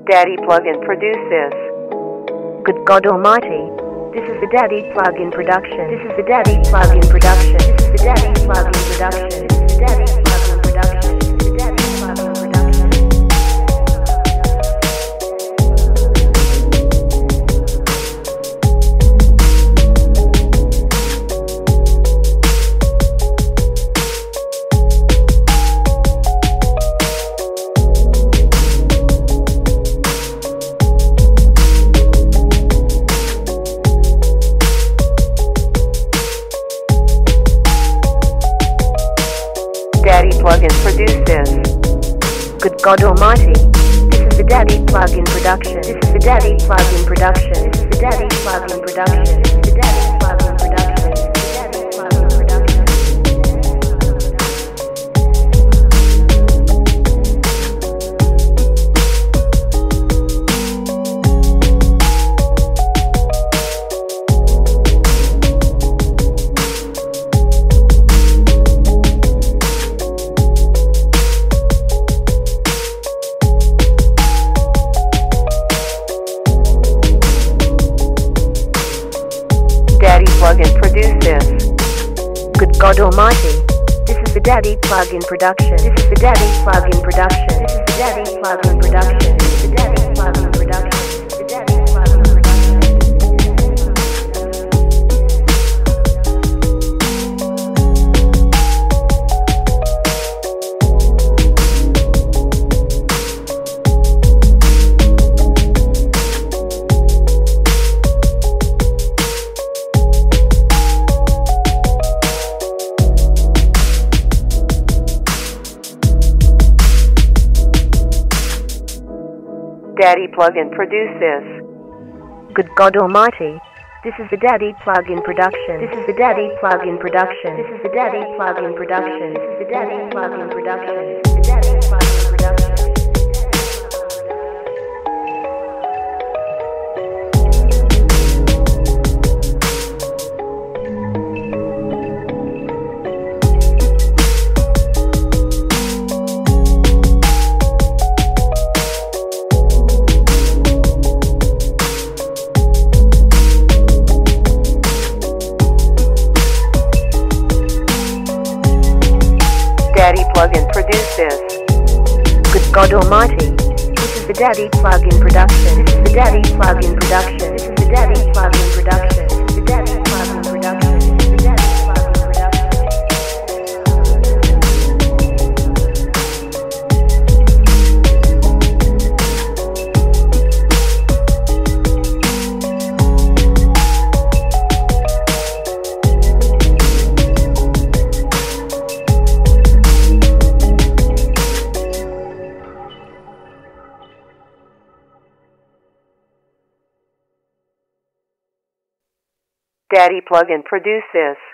DaddyPlugin produced this. Good God Almighty, this is the DaddyPlugin production. This is the DaddyPlugin production. This is the DaddyPlugin production. This is the DaddyPlugin production. This is the DaddyPlugin production. DaddyPlugin produced this. Good God Almighty, this is the DaddyPlugin production. This is the DaddyPlugin production. This is the DaddyPlugin production. This is the DaddyPlugin production. This is the DaddyPlugin production. DaddyPlugin produced this. Good God Almighty, this is the DaddyPlugin production. This is the DaddyPlugin production. This is the DaddyPlugin production. This is the DaddyPlugin production. This is the DaddyPlugin production. DaddyPlugin produced this. Good God Almighty, this is the DaddyPlugin production. This is the DaddyPlugin production. This is the DaddyPlugin production. This is the DaddyPlugin production. This is the DaddyPlugin production. DaddyPlugin produced this. Good God Almighty, this is the DaddyPlugin production. This is the DaddyPlugin production. This is the DaddyPlugin production. This is the DaddyPlugin production. This is the DaddyPlugin production. DaddyPlugin produced this.